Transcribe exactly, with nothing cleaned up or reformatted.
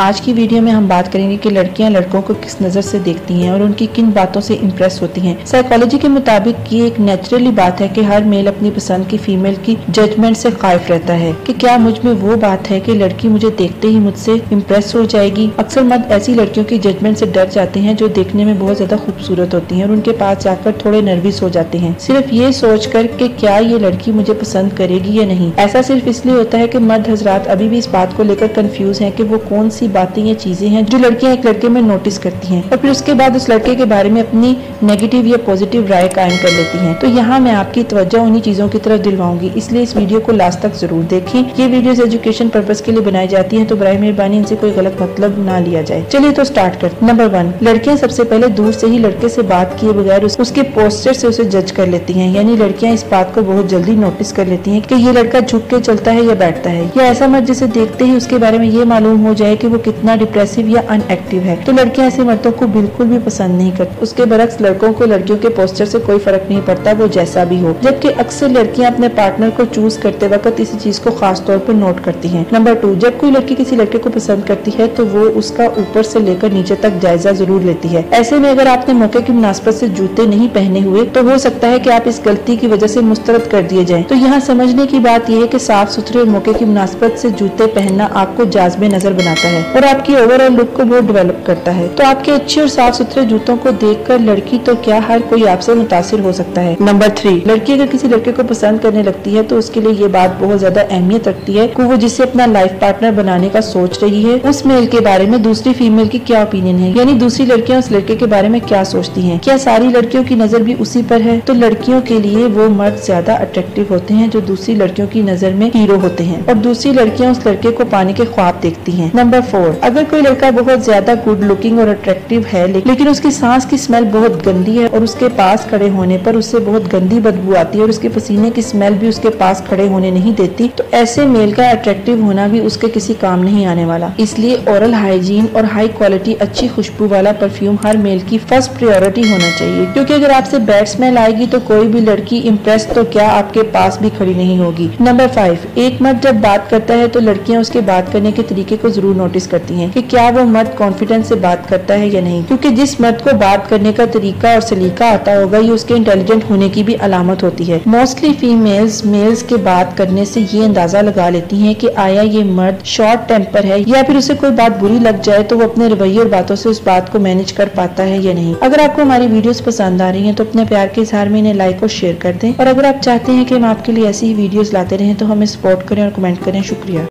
आज की वीडियो में हम बात करेंगे कि लड़कियां लड़कों को किस नज़र से देखती हैं और उनकी किन बातों से इम्प्रेस होती हैं। साइकोलॉजी के मुताबिक ये एक नेचुरली बात है कि हर मेल अपनी पसंद की फीमेल की जजमेंट से खाइफ रहता है कि क्या मुझ में वो बात है कि लड़की मुझे देखते ही मुझसे इम्प्रेस हो जाएगी। अक्सर मर्द ऐसी लड़कियों की जजमेंट से डर जाते हैं जो देखने में बहुत ज्यादा खूबसूरत होती हैं और उनके पास जाकर थोड़े नर्वस हो जाते हैं, सिर्फ ये सोच कर कि क्या ये लड़की मुझे पसंद करेगी या नहीं। ऐसा सिर्फ इसलिए होता है कि मर्द हजरात अभी भी इस बात को लेकर कंफ्यूज हैं कि वो कौन सी बातें या चीजें हैं जो लड़कियां एक लड़के में नोटिस करती हैं और फिर उसके बाद उस लड़के के बारे में अपनी नेगेटिव या पॉजिटिव राय कायम कर लेती हैं। तो यहाँ मैं आपकी तवज्जो उन्हीं चीजों की तरफ दिलवाऊंगी, इसलिए इस वीडियो को लास्ट तक जरूर देखें। ये वीडियोस एजुकेशन पर्पस के लिए बनाई जाती है, तो बराए मेहरबानी इनसे कोई गलत मतलब ना लिया जाए। चलिए तो स्टार्ट करते। नंबर वन, लड़कियां सबसे पहले दूर से ही लड़के से बात किए बगैर उस, उसके पोस्चर से उसे जज कर लेती हैं। यानी लड़कियां इस बात को बहुत जल्दी नोटिस कर लेती हैं कि ये लड़का झुक के चलता है या बैठता है, या ऐसा मर्द जिसे देखते ही उसके बारे में ये मालूम हो जाए कि वो कितना डिप्रेसिव या अनएक्टिव है। तो लड़कियां ऐसे मर्दों को बिल्कुल भी पसंद नहीं करती। उसके बरक्स लड़कों को लड़कियों के पोस्टर से कोई फर्क नहीं पड़ता, वो जैसा भी हो। जबकि अक्सर लड़कियां अपने पार्टनर को चूज करते वक्त इसी चीज को खास तौर पर नोट करती हैं। नंबर टू, जब कोई लड़की किसी लड़के को पसंद करती है तो वो उसका ऊपर से लेकर नीचे तक जायजा जरूर लेती है। ऐसे में अगर आपने मौके की मुनासबत से जूते नहीं पहने हुए तो हो सकता है कि आप इस गलती की वजह से मुस्तरद कर दिए जाएं। तो यहाँ समझने की बात यह है कि साफ सुथरे और मौके की मुनासबत से जूते पहनना आपको जाज़बे नजर बनाता है और आपकी ओवरऑल लुक को बहुत डेवलप करता है। तो आपके अच्छे और साफ सुथरे जूतों को देखकर लड़की तो क्या हर कोई आपसे मुतासिर हो सकता है। नंबर थ्री, लड़की अगर किसी लड़के को पसंद करने लगती है तो उसके लिए ये बात बहुत ज्यादा अहमियत रखती है कि वो जिसे अपना लाइफ पार्टनर बनाने का सोच रही है उस मेल के बारे में दूसरी फीमेल की क्या ओपिनियन है। यानी दूसरी लड़कियां उस लड़के के बारे में क्या सोचती हैं, क्या सारी लड़कियों की नजर भी उसी पर है। तो लड़कियों के लिए वो मर्द ज्यादा अट्रैक्टिव होते हैं जो दूसरी लड़कियों की नजर में हीरो होते हैं और दूसरी लड़कियां उस लड़के को पाने के ख्वाब देखती हैं। नंबर फोर, अगर कोई लड़का बहुत ज्यादा गुड लुकिंग और अट्रैक्टिव है लेकिन उसकी सांस की स्मेल बहुत गंदी है और उसके पास खड़े होने पर उससे बहुत गंदी बदबू आती है और उसके पसीने की स्मेल भी उसके पास खड़े होने नहीं देती, तो ऐसे मेल का अट्रैक्टिव होना भी उसके किसी काम नहीं आने वाला। इसलिए ओरल हाइजीन और हाई क्वालिटी अच्छी खुशबू वाला परफ्यूम हर मेल की फर्स्ट प्रायोरिटी होना चाहिए, क्योंकि अगर आपसे बैड स्मेल आएगी तो कोई भी लड़की इम्प्रेस तो क्या आपके पास भी खड़ी नहीं होगी। नंबर फाइव, एक मर्द जब बात करता है तो लड़कियां उसके बात करने के तरीके को जरूर नोटिस करती हैं कि क्या वो मर्द कॉन्फिडेंस से बात करता है या नहीं, क्योंकि जिस मर्द को बात करने का तरीका और सलीका आता होगा ये उसके इंटेलिजेंट होने की भी अलामत होती है। मोस्टली फीमेल्स मेल्स के बात करने से ये अंदाजा लगा लेती हैं कि आया ये मर्द शॉर्ट टेम्पर है या फिर उसे कोई बात बुरी लग जाए तो वो अपने रवैये और बातों से उस बात को मैनेज कर पाता है या नहीं। अगर आपको हमारी वीडियोस पसंद आ रही हैं तो अपने प्यार के इजहार में इन्हें लाइक और शेयर कर दें, और अगर आप चाहते हैं कि हम आपके लिए ऐसी ही वीडियोस लाते रहें तो हमें सपोर्ट करें और कमेंट करें। शुक्रिया।